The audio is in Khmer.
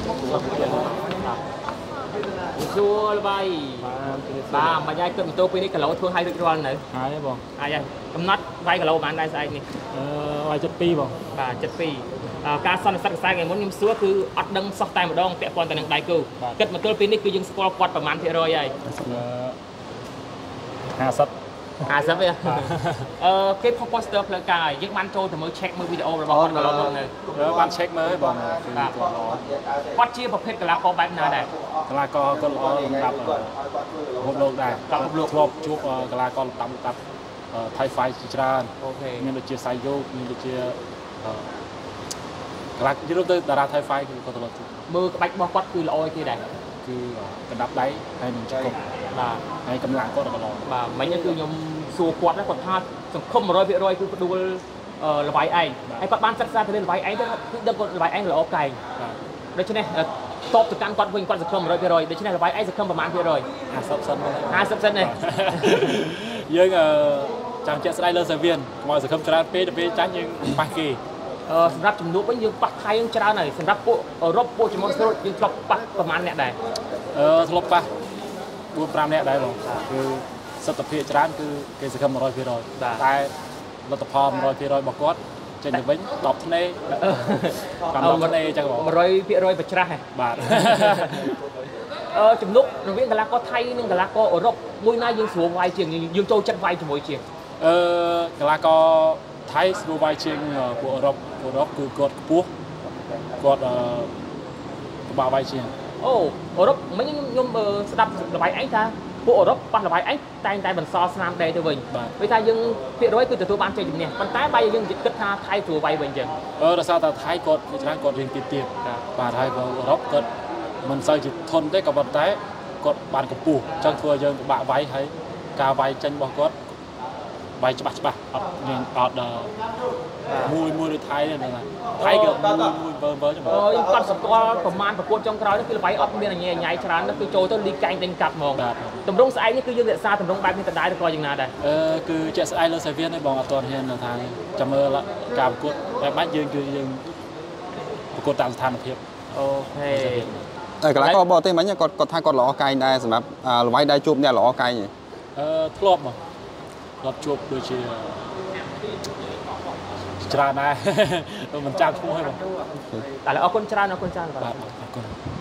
xua bay ba mà dây cơm tôi pin cái lẩu thua hai được rồi nữa hai đấy bọn ai vậy cầm nát vay cái lẩu bạn đây sai nè vài chất pi bọn và chất pi ca son sắc sai ngày muốn nhím xúa cứ ọt đăng sọc tay một đong vẽ con tại năng đại cừu kết mà tôi pin cứ dừng score quạtประมาณเท่าไรvậy 50 vậy cái phong poster là cái những bạn trôi thì mới check mới video rồi bọn cái lẩu này bạn check mới bọn quạt chiaประเภทcái lá co bạn nào đây cái lá co con lo đập một lô đây một lô chụp chụp cái lá co tắm tập thay phai chỉ ra nhưng được chia sai vô nhưng được chia cái lá chỉ lúc tới đã thay phai thì có thể là mưa cái bạch bó quạtคือลอยที่ใดคือcái đập đáy hay mình chỉ cục hay cầm lạng có được rồi mà mấy nhữngคือ nhom សួរគាត់គាត់ថាសង្គម 100% គឺផ្ដួលលបាយឯងហើយគាត់បានសិក្សាទៅលើលបាយឯងទៅគឺដឹងគាត់លបាយឯងល្អកែងដូច្នេះតបទៅកាន់គាត់វិញគាត់សង្គម 100% ដូច្នេះលបាយឯងសង្គមប្រហែលភាគរយ 50% នេះយើងចាំជាក់ស្ដែងលើសាវៀនមកសង្គមច្រើនពេកទៅពេលចាញ់យើងប៉ះគេសម្រាប់ចំនួនវិញយើងប៉ះថៃយើងច្រើនហើយសម្រាប់ពួកអឺរ៉ុបពួកចំនួនស្រួលយើងធ្លាប់ប៉ះប្រហែលអ្នកដែរធ្លាប់ប៉ះ 4-5 អ្នកដែរបងគឺសិទ្ធិភាពច្រើនគឺគេសង្គម 100% តែលទ្ធផល 100% របស់គាត់ចេញទៅវិញ10ធ្នេ10ធ្នេអញ្ចឹងបង 100% បច្រាស់ហ៎បាទចំនួនរវាងកីឡាករថៃនិងកីឡាករអឺរ៉ុបមួយណាយើងស្រួលវាយជាងយើងចូលចិត្តវាយជាមួយជាងកីឡាករថៃស្រួលវាយជាងពួកអឺរ៉ុបគឺគាត់ខ្ពស់គាត់ពិបាកវាយជាងអូអឺរ៉ុបមិញខ្ញុំស្ដាប់លបាយឯងថាពួកអឺរ៉ុបប៉ះលបាយឯងតែងតែបន្សល់ស្នាមដេទៅវិញពេលថាយើងភាគរយគឺទទួលបានជ័យជំនះប៉ុន្តែបាយយើងគិតថាថៃស្រួលវាយវិញអញ្ចឹងដោយសារតែថៃគាត់ច្រើនគាត់រៀនទៀតបាទហើយក៏អឺរ៉ុបគាត់មិនសូវជាធន់ទេក៏ប៉ុន្តែគាត់បានកម្ពស់អញ្ចឹងធ្វើយើងពិបាកវាយហើយការវាយចេញរបស់គាត់វាយច្បាស់អត់យើងអត់មួយដូចថៃទេណាថៃក៏មួយបើចាំអូយគាត់ស្គាល់ប្រមាណប្រកួតចុងក្រោយនេះគឺល្បីអត់មានញ៉ៃច្រើនគឺចូលទៅលីកកែងទិញកាប់ហ្មងតម្រងស្អែកនេះគឺយើងរក្សាតម្រងបែបនេះដដែលឬក៏យ៉ាងណាដែរគឺជាក់ស្អែកលើសាវៀននេះបងអត់ទាន់ហ៊ាននៅថាចាំមើលការប្រកួតបែបបាច់យើងប្រកួតតាមស្ថានភាពអូខេតែកន្លែងក៏បរទេសមិញគាត់ថាគាត់ល្អកែងដែរសម្រាប់ល្បីដែរជួបអ្នកល្អកែងធ្លាប់មកធ្លាប់ជួបដូចជាច្រើនដែរមិនចាំឈ្មោះទេបងតែអរគុណច្រើនបាទអរគុណ